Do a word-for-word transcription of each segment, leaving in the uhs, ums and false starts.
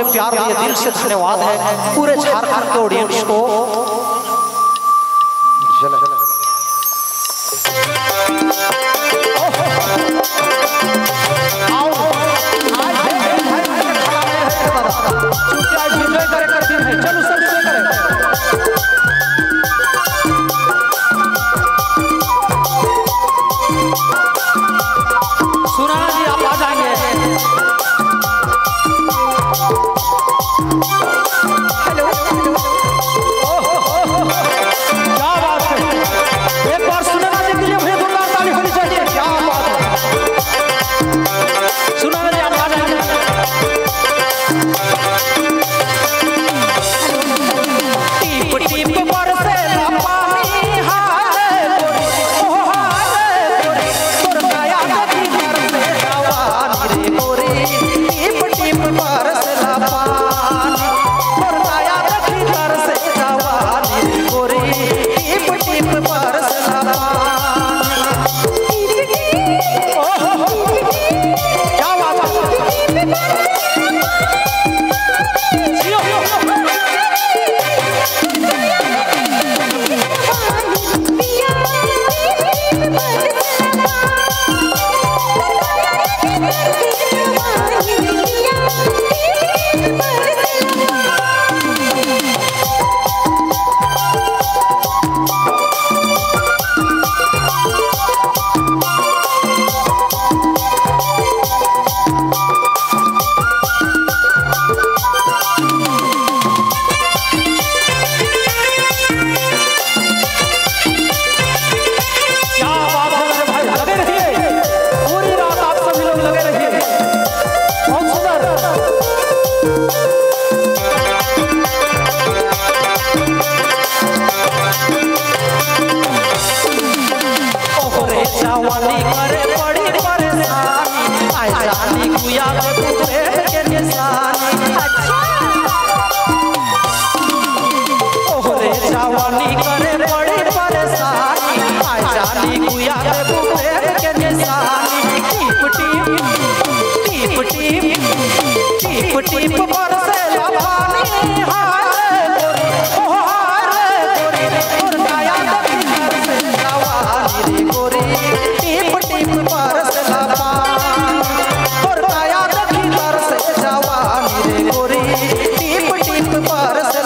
प्यार दिए, दिल से धन्यवाद है पूरे झारखंड के ऑडियंस को। चलो सब सुना जी, आप आ जाएंगे। हेलो, क्या बात है, एक बार सुनना जी के लिए मुझे जोरदार ताली होनी चाहिए। क्या बात है, सुना जी, आप आ जाएंगे। टीप टीप बरसे पानी हाय गोरी, ओ हाय गोरी, तोर काया नदी बरसे जवानी रे गोरी। टीप टीप बरसे पानी, तोर काया नदी बरसे जवानी रे गोरी। टीप टीप बरसे पानी, ओ हो हो, क्या बात है, जवानी करे बड़ी परेशानी, आई जानी गुया के प्रेम के निशानी। ओरे जवानी करे बड़ी परेशानी, आई जानी गुया के प्रेम के निशानी। टीप टीप टीप टीप टीप बरसे पानी हाय गोरी, ओ हाय गोरी, तोर काया नदी बरसे जवानी रे गोरी। टीप टीप बरसे पानी, तोर काया नदी बरसे जवानी रे गोरी। टीप टीप बरसे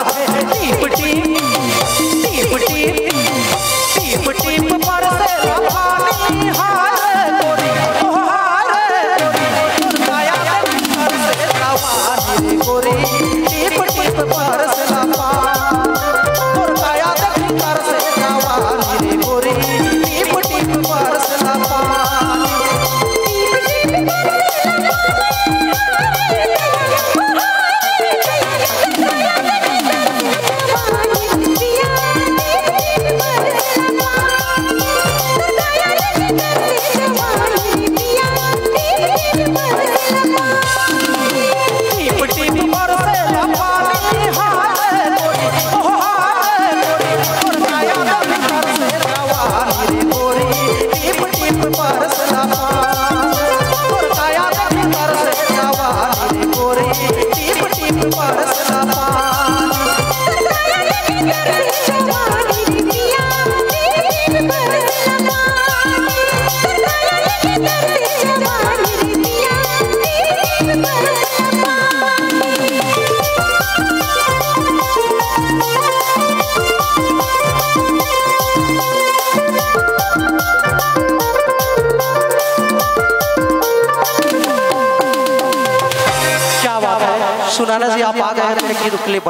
टीप टीप टीप टीप पर से सुनाना जी आप आ गए हैं तो गीत के लिए